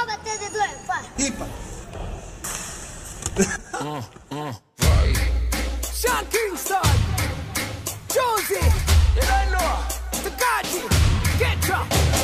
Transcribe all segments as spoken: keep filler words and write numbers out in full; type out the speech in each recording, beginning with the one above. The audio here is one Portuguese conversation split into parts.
mettete due, fa. Hippa. uh, uh, vai. Sean Kingston, Josie, Eleno, Takagi, Ketra.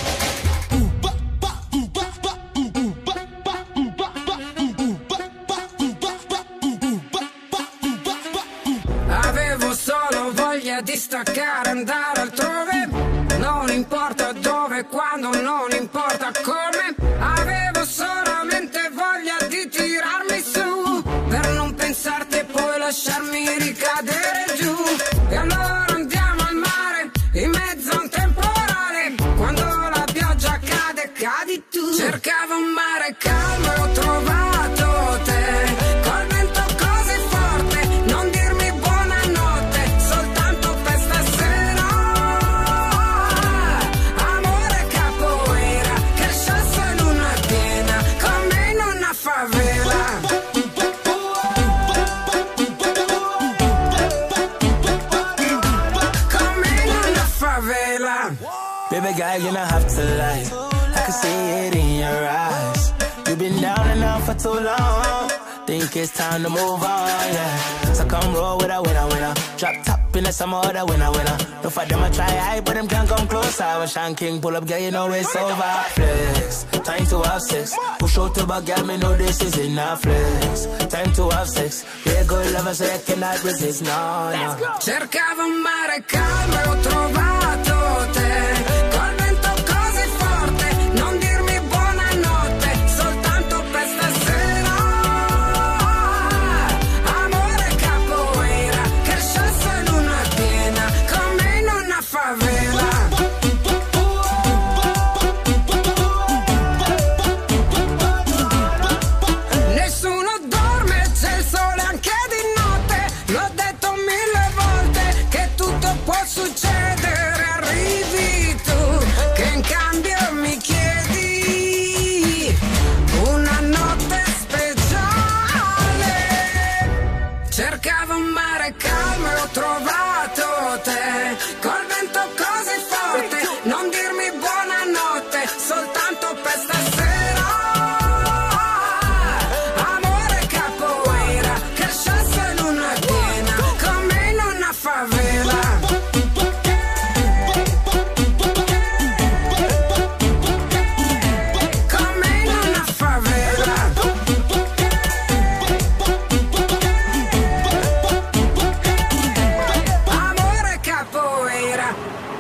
Avevo solo voglia di staccare, andare altrove. Non importa dove, quando, non importa come. Avevo solamente voglia di tirarmi su, per non pensarti e poi lasciarmi ricadere giù. E allora andiamo al mare, in mezzo a un temporale. Quando la pioggia cade, cadi tu. Cercavo un mare calmo e ho trovato te. Col vento così forte, non dirmi buonanotte, soltanto per stasera. Amore capoeira, che scesso in una piena, come in una favela. Come in una favela. Baby girl, you don't have to lie, I can see it in your eyes. You've been down and out for too long, think it's time to move on, yeah. So come roll with a winner, winner. Drop top in the some other winner, winner. No for them I try high, but them can't come closer. When Sean King pull up, girl, you know it's over. Flex, time to have sex. Push out to back, girl, me know this is enough. Flex, time to have sex. We're good lovers, so you cannot resist, no, no. Cercavo un mare calmo e ho trovato te. Col vento così forte, non dirmi buonanotte, soltanto per stasera. Amore capoeira, che scesso in una piena, come in una favela. Nessuno dorme, c'è il sole anche di notte. L'ho detto mille volte che tutto può succedere. Arrivi tu, che in cambio mi chiedi una notte speciale. Cercavo un mare calmo e ho trovato te. Col vento così forte, non dirmi buonanotte, soltanto per stasera. Amore capoeira, che scesso in una piena, come in una favela. Come in una favela. Amore capoeira.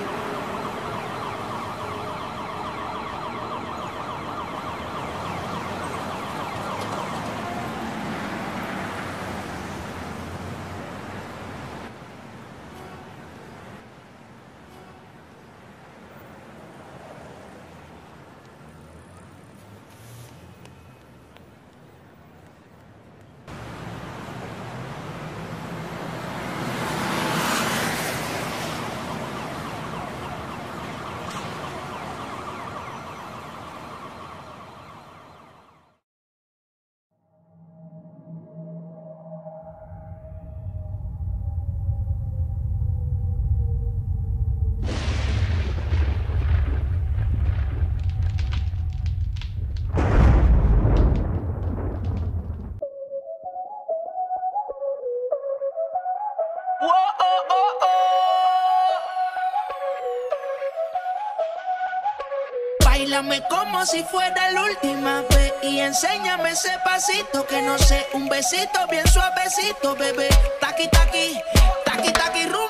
Báilame como si fuera la última vez y enséñame ese pasito que no sé, un besito bien suavecito, bebé. Taqui, taqui, taqui, taqui, rumba.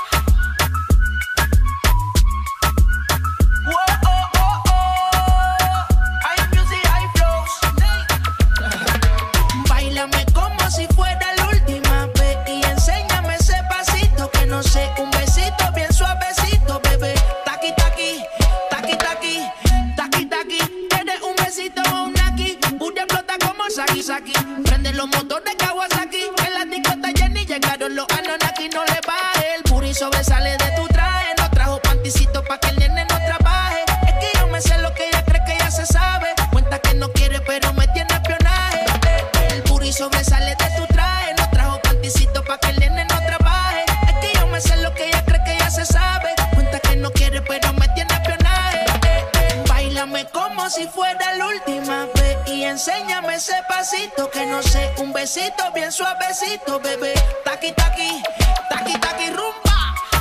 Báilame como si fuera la última vez y enséñame ese pasito que no sé, un besito bien suavecito, bebé. Taqui, taqui, taqui, taqui, taqui, taqui. Tienes un besito o un aquí, una explota como Saki Saki. Prende los motores Kawasaki, en la discota Jenny llegaron los Anonaki. No le baje, el booty sobresale de tu traje. No trajo panticito pa' que el nene no trabaje. Es que yo me sé lo que ella cree que ella se sabe. Cuenta que no quiere pero me tiene espionaje. El booty sobresale de tu traje. No trajo panticito pa' que el nene no trabaje. Es que yo me sé lo que ella cree que ella se sabe. Cuenta que no quiere pero me tiene espionaje. Báilame como como si fuera la última vez y enséñame ese pasito que no sé, un besito bien suavecito, bebé. Taqui, taqui, taqui, taqui, rumba.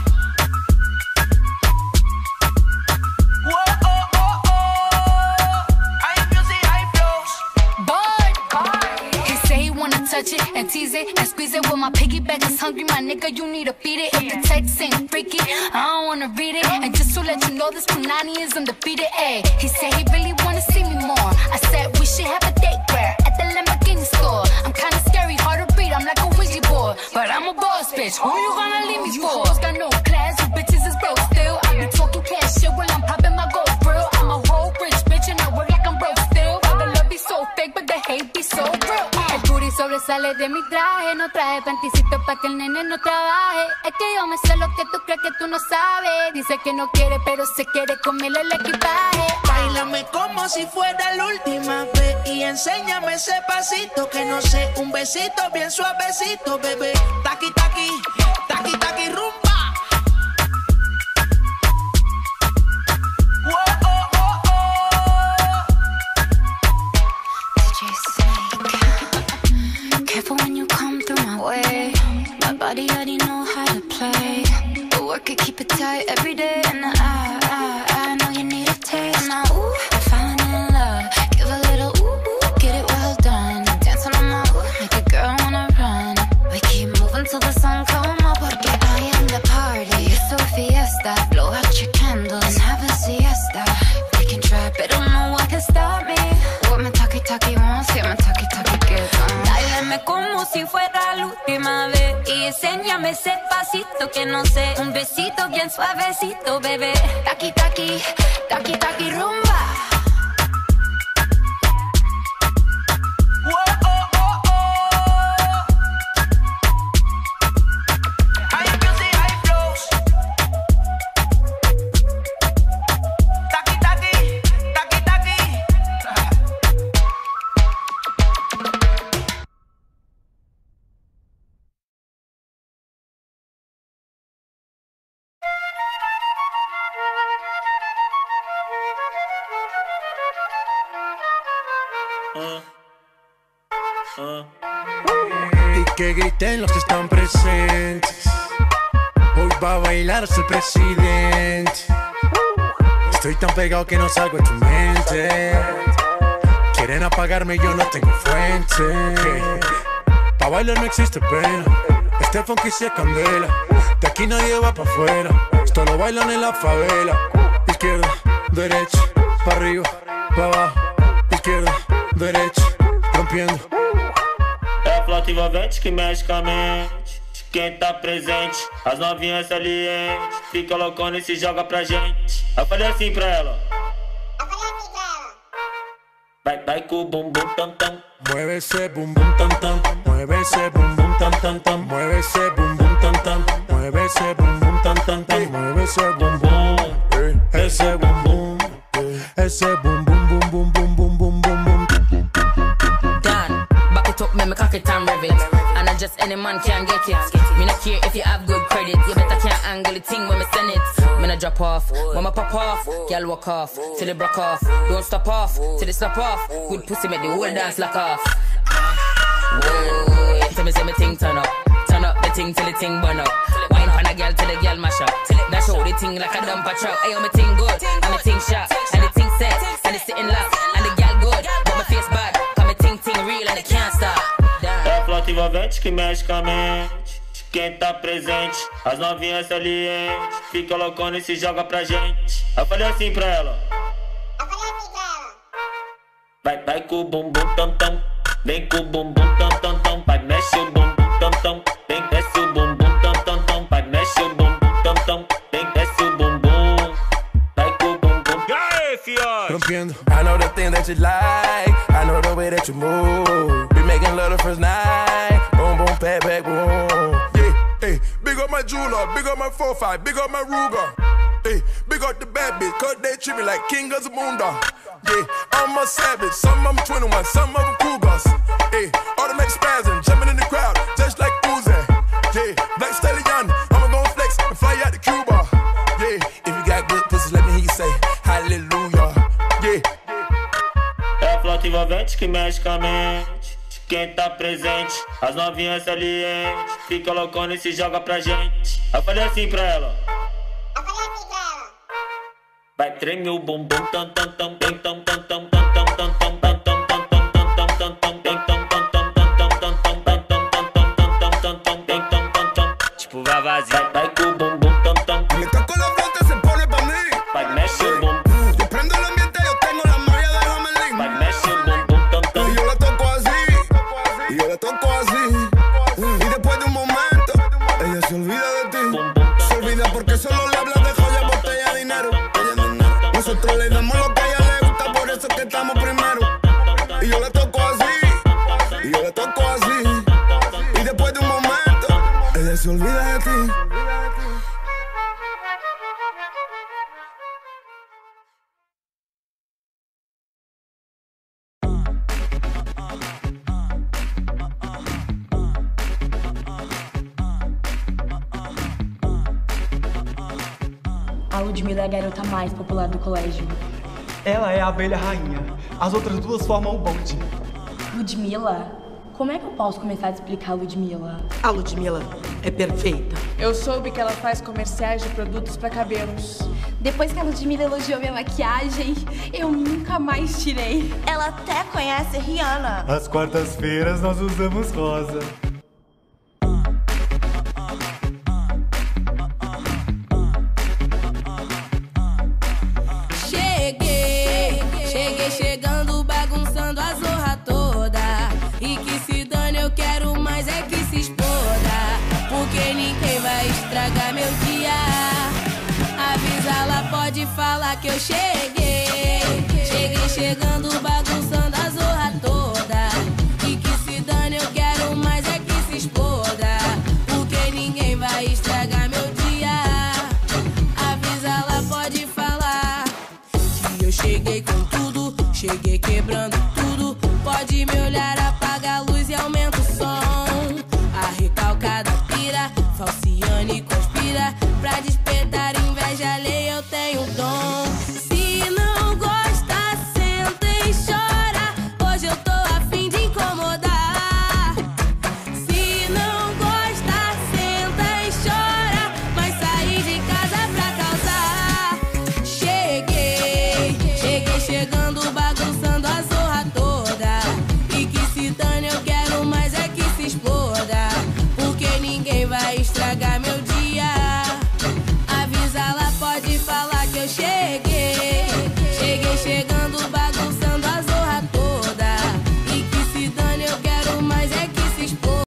Touch it and tease it and squeeze it. Well, my piggyback is hungry, my nigga, you need to feed it. If the text ain't freaky, I don't wanna read it. And just to let you know, this Punani is undefeated. Ayy, he said he really wanna see me more. I said we should have a date where at the Lamborghini store. I'm kinda scary, hard to read, I'm like a Ouija board, but I'm a boss bitch. Who you gonna leave me for? You got no class, you bitches is broke still. I be talking cash shit while I'm popping my gold grill. I'm a whole rich bitch and I work like I'm broke still. But the love be so fake, but the hate be so real. Sobresale de mi traje, no traje panticito pa' que el nene no trabaje. Es que yo me sé lo que tú crees que tú no sabes. Dice que no quiere, pero se quiere comerle el equipaje. Báilame como si fuera la última vez y enséñame ese pasito que no sé, un besito bien suavecito, bebé. Taqui, taqui, taqui, taqui, rumba. Careful when you come through my way. My body already know how to play. But work it, keep it tight every day. And I, I, I know you need a taste. Now, ooh, I'm falling in love. Give a little ooh, ooh, get it well done. Dance on my ooh, make a girl wanna run. We keep moving till the sun come up. Porque I am the party. It's a fiesta. Blow out your candles and have a siesta. We can try, but don't know what can stop me. What my talkie talkie wants, yeah, my talkie talkie gets on. Dáleme como si fuera la última vez y enséñame ese pasito que no sé, un besito bien suavecito, bebé. Taqui, taqui, taqui, taqui, rumba. Y que griten los que están presentes. Hoy va a bailar hasta el presidente. Estoy tan pegado que no salgo de tu mente. Quieren apagarme, yo no tengo fuente. Pa' bailar no existe pena. Este funky se candela. De aquí nadie va pa' afuera. Esto lo bailan en la favela. Izquierda, derecha, pa' arriba, pa' abajo. Izquierda, derecha, rompiendo. É a flauta envolvente que mexe com a mente de quem tá presente. As novinhas salientes fica loucona e se joga pra gente. Eu falei assim pra ela. Eu falei assim pra ela. Vai, vai com o bumbum tam tam. Mueve ese bumbum tam tam. Mueve ese bumbum tam tam tam. Mueve ese bumbum tam tam. Mueve ese bumbum tam tam tam. Mueve ese bumbum. Ese bumbum. Ese bumbum bum bum bum bum bum bum bum. Done. Back it up, me me cock it and rev it. And I just any man can get it. Me not care if you have good credit. You better can't angle the thing when me send it. Me not drop off. When me pop off, girl walk off till it broke off. Don't stop off till it stop off. Good pussy make the whole dance lock off. Whoa. Tell me say me thing turn up. Turn up the thing till the thing burn up. Wine pan a girl till the girl mash up. Dash out the thing like a dumper truck. Ayo me thing good and me thing sharp and the thing set and the sitting lock and the girl good but my face bad. Cause me thing thing real and it can't stop. É a flauta envolvente que mexe com a mente de quem tá presente. As novinhas salientes fica loucona e se joga pra gente. Eu falei assim pra ela. Eu falei assim pra ela. Vai, vai com o bumbum tam tam. Vem com o bumbum tam tam tam. Vai, mexe o bumbum tam tam. Vem, desce o bumbum tam tam tam. Vai, mexe o bumbum tam tam. Vem, desce o bumbum. Vai com o bumbum. E aí, fiote? Rompiendo. I know the thing that you like. I know the way that you move. Be making love the first night. Boom, boom, pat, pat, boom. Yeah, hey, big up my jeweler, big up my four five, big up my Ruger. Hey, big up the bad bitch, cause they treat me like king of the moondog. Yeah, I'm a savage, some of them twenty-one, some of them cougars. Hey, automatic spazzing, jumping in the crowd, just like Uzi. Yeah, Black Stallion, I'ma go flex and fly out to Cuba. Yeah, If you got good pussy, let me hear you say hallelujah. yeah. Assunto envolvente que mexe com a mente. Quem tá presente, as novinhas salientes. Fica loucona e se joga pra gente. Eu falei assim pra ela. Eu falei assim pra ela. Vai tremer o bumbum, tam tam tam tam tam tam tam tam tam tam tam tam tipo vai vazio. Vai com o bumbum tam tam. Me toco la flauta, se pone pa' mí. Vai mexe o bumbum. Yo prendo el ambiente, yo tengo la magia de Hamelin. Vai mexe o bumbum tam tam. Y yo la toco así, y yo la toco así. Y después de un momento, ella se olvida de ti. Se olvida porque solo le hablas de joya, botella, dinero. Nosotros le damos lo que a ella le gusta, por eso es que estamos primero. Y yo la toco así, y yo la toco así. Y después de un momento, ella se olvida de ti. A Ludmilla é a garota mais popular do colégio. Ela é a abelha rainha. As outras duas formam o bonde. Ludmilla? Como é que eu posso começar a explicar a Ludmilla? A Ludmilla é perfeita. Eu soube que ela faz comerciais de produtos para cabelos. Depois que a Ludmilla elogiou minha maquiagem, eu nunca mais tirei. Ela até conhece Rihanna. Às quartas-feiras nós usamos rosa. Cheguei, cheguei chegando, bagunçando a zorra toda. E que se dane, eu quero mais é que se exploda. Porque ninguém vai estragar meu dia. Avisa, ela pode falar que eu cheguei. Cheguei chegando, bagunçando a zorra toda. E que se dane, eu quero mais é que se exploda. Porque ninguém vai estragar meu dia. Avisa, ela pode falar que eu cheguei com tudo. Cheguei quebrando tudo. Pode me olhar a